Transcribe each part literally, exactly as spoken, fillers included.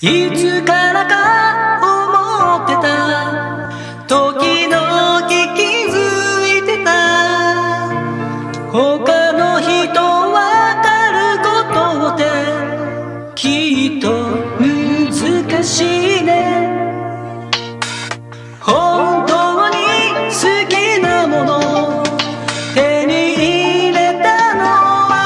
いつからか思ってた時々気づいてた他の人わかることってきっと難しいね本当に好きなもの手に入れたの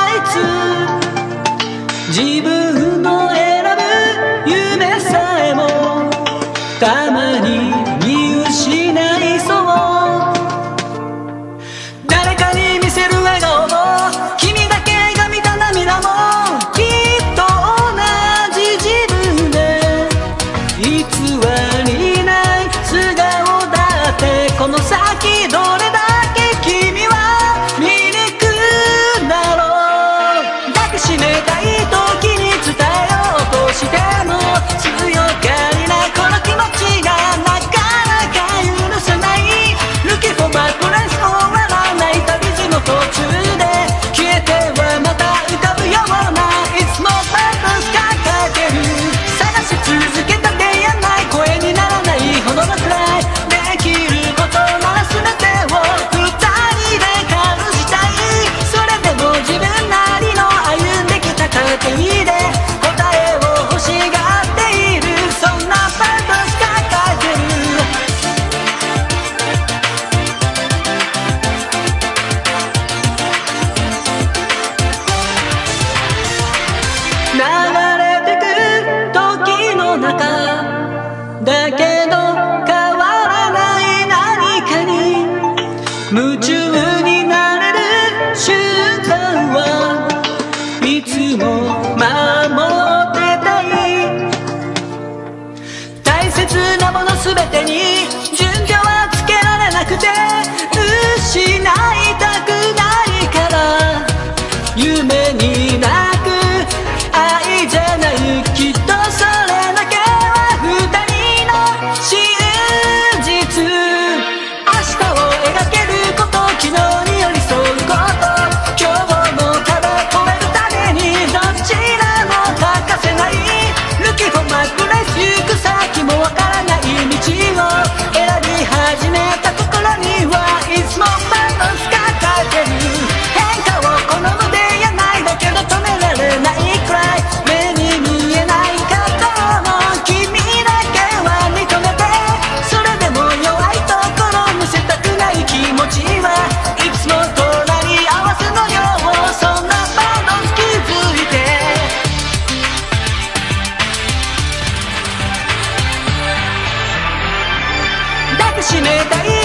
はいつ自分の選ぶ夢さえもたまに見失いそう誰かに見せる笑顔も君だけが見た涙もきっと同じ自分で偽りない素顔だってこの先どれだけ君は醜いだろう抱きしめたい時に伝えようとしても強がりなこの気持ちがなかなか許せない Looking for my place 終わらない旅路の途中で消えてはまた浮かぶようないつもパートス抱えてる探し続けた出会えない声にならないほどのくらいできることなら全てを二人で感じたいそれでも自分なりの歩んできた過程で答えを欲しがっているそんなパートス抱えてる流れてく時の中だけど変わらない何かに夢中になれる瞬間はいつも守ってたい大切なもの全てに順序はつけられなくて失いたくないから夢に泣く愛じゃないきっとそれだけは二人の真実明日を描けること昨日に寄り添うこと今日の壁越えるためにどちらも欠かせない Looking for my place 行く先もわからない道を選び始めた心にはいつもパンのスカ抱えてる変化を好む出会えないだけど止められないくらい目に見えない過去の君だけは認めてそれでも弱いところ見せたくない気持ちはいつも隣り合わせのようそんなパンの気づいて抱きしめたい